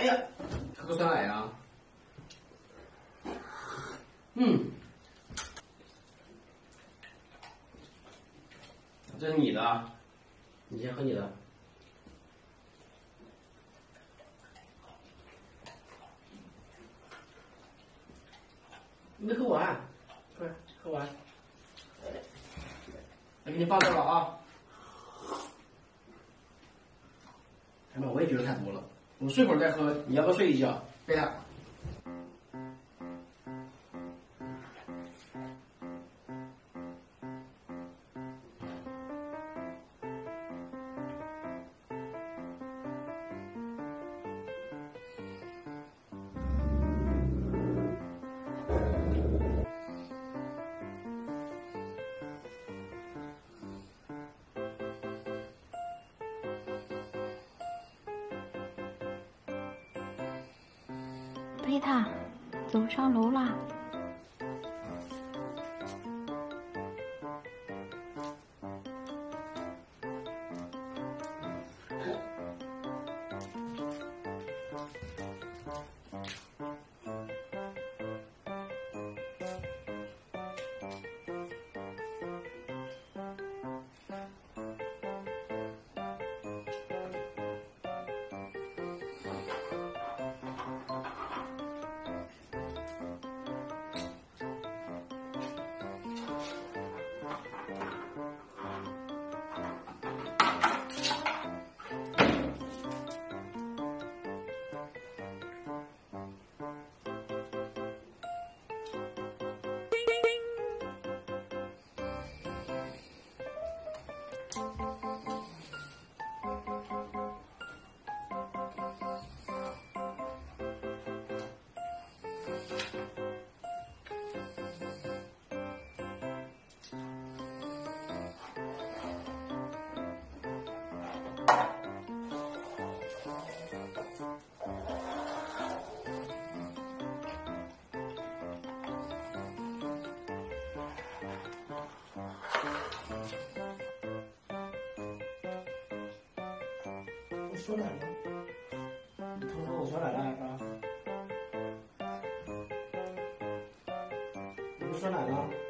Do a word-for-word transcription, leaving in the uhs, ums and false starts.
哎呀，喝口酸奶呀。嗯，这是你的，你先喝你的。你没喝完，快喝完。我给你放这了啊。哎妈，我也觉得太多了，我睡会儿再喝。你要不要睡一觉？贝塔。 贝塔，走上楼啦。酸奶吗？你偷喝我酸奶了是吧？有没有酸奶呢？